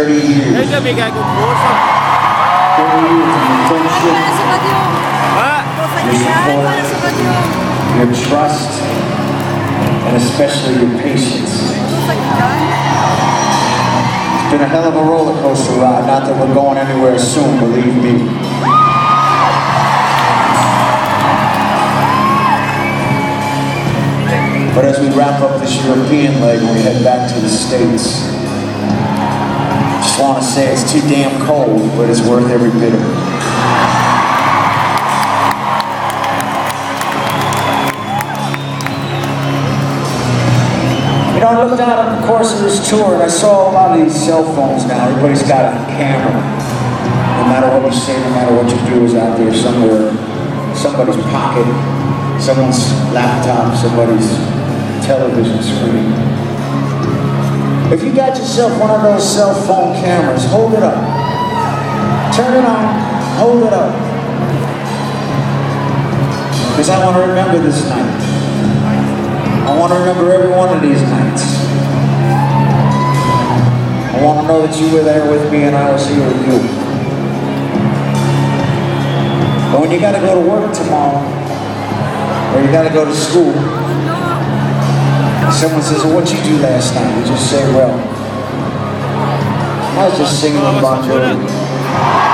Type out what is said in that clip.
30 years. 30 years of your friendship, your support, your trust, and especially your patience. It's been a hell of a roller coaster ride, not that we're going anywhere soon, believe me. But as we wrap up this European leg and we head back to the States, I just want to say it's too damn cold, but it's worth every bit of it. You know, I looked out on the course of this tour and I saw a lot of these cell phones now. Everybody's got a camera. No matter what you say, no matter what you do, is out there somewhere, somebody's pocket, someone's laptop, somebody's television screen. If you got yourself one of those cell phone cameras, hold it up. Turn it on, hold it up. Because I want to remember this night. I want to remember every one of these nights. I want to know that you were there with me and I was here with you. But when you got to go to work tomorrow, or you got to go to school, someone says, well, what'd you do last night? You just say, well, I was just singing with Bon Jovi.